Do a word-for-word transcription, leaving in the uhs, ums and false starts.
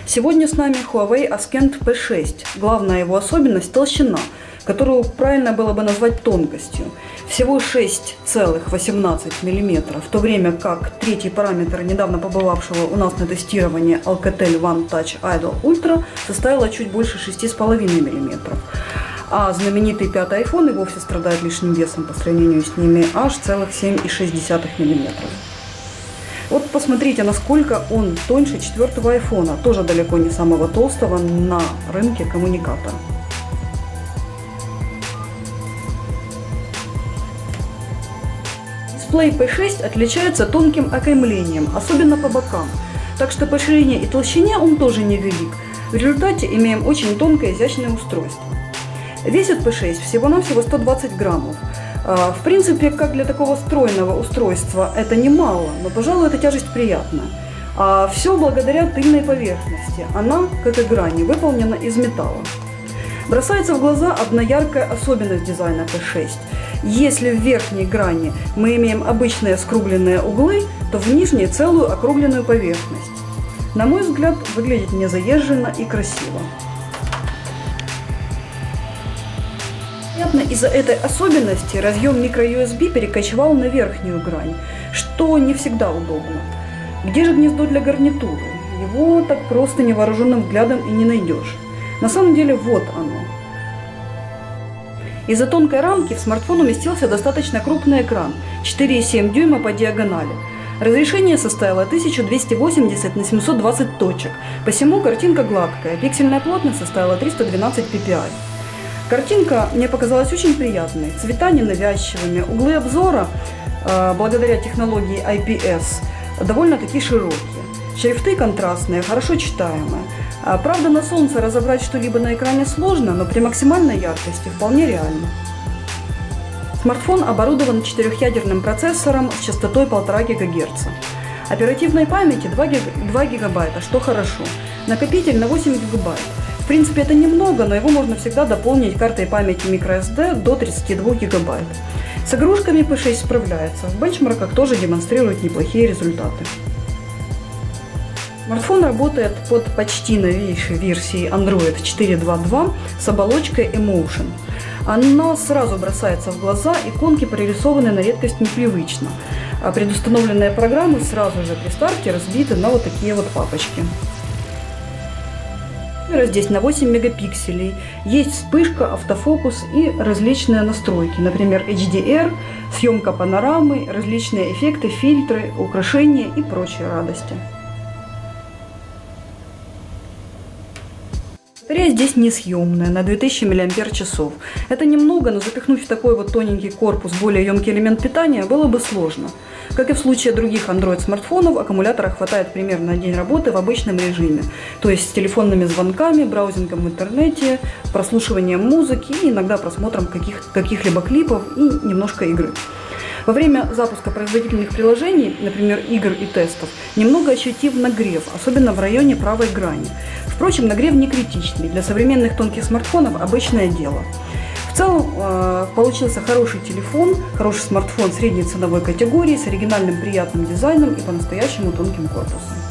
Сегодня с нами Huawei Ascend пи шесть. Главная его особенность – толщина, которую правильно было бы назвать тонкостью. Всего шесть целых восемнадцать сотых миллиметра, в то время как третий параметр недавно побывавшего у нас на тестировании Alcatel One Touch Idol Ultra составила чуть больше шести целых пяти десятых миллиметра. А знаменитый пятый iPhone и вовсе страдает лишним весом по сравнению с ними аж целых семь целых шесть десятых миллиметра. Вот посмотрите, насколько он тоньше четвертого айфона, тоже далеко не самого толстого на рынке коммуникатора. Дисплей пи шесть отличается тонким окаймлением, особенно по бокам, так что по ширине и толщине он тоже невелик. В результате имеем очень тонкое изящное устройство. Весит пи шесть всего-навсего сто двадцать граммов. В принципе, как для такого стройного устройства это немало, но, пожалуй, эта тяжесть приятна. А все благодаря тыльной поверхности. Она, как и грани, выполнена из металла. Бросается в глаза одна яркая особенность дизайна пи шесть. Если в верхней грани мы имеем обычные скругленные углы, то в нижней целую округленную поверхность. На мой взгляд, выглядит незаезженно и красиво. Из-за этой особенности разъем micro ю эс би перекочевал на верхнюю грань, что не всегда удобно. Где же гнездо для гарнитуры? Его так просто невооруженным взглядом и не найдешь. На самом деле вот оно. Из-за тонкой рамки в смартфон уместился достаточно крупный экран – четыре и семь дюйма по диагонали. Разрешение составило тысяча двести восемьдесят на семьсот двадцать точек, посему картинка гладкая, пиксельная плотность составила триста двенадцать пи пи ай. Картинка мне показалась очень приятной, цвета ненавязчивыми, углы обзора, э, благодаря технологии ай пи эс, довольно-таки широкие. Шрифты контрастные, хорошо читаемые. А, правда, на солнце разобрать что-либо на экране сложно, но при максимальной яркости вполне реально. Смартфон оборудован четырехъядерным процессором с частотой полтора гигагерца. Оперативной памяти два гигабайта, что хорошо. Накопитель на восемь гигабайт. В принципе, это немного, но его можно всегда дополнить картой памяти microSD до тридцати двух гигабайт. С игрушками пи шесть справляется, в бенчмарках тоже демонстрирует неплохие результаты. Смартфон работает под почти новейшей версией Android четыре точка два точка два с оболочкой Emotion. Она сразу бросается в глаза, иконки прорисованы на редкость непривычно, а предустановленные программы сразу же при старте разбиты на вот такие вот папочки. Здесь на восемь мегапикселей, есть вспышка, автофокус и различные настройки, например, эйч ди ар, съемка панорамы, различные эффекты, фильтры, украшения и прочие радости. Батарея здесь несъемная, на две тысячи миллиампер-часов. Это немного, но запихнуть в такой вот тоненький корпус более емкий элемент питания было бы сложно. Как и в случае других Android-смартфонов, аккумулятора хватает примерно на день работы в обычном режиме, то есть с телефонными звонками, браузингом в интернете, прослушиванием музыки и иногда просмотром каких- каких-либо клипов и немножко игры. Во время запуска производительных приложений, например, игр и тестов, немного ощутив нагрев, особенно в районе правой грани. Впрочем, нагрев не критичный, для современных тонких смартфонов обычное дело. В целом э, получился хороший телефон, хороший смартфон средней ценовой категории с оригинальным приятным дизайном и по-настоящему тонким корпусом.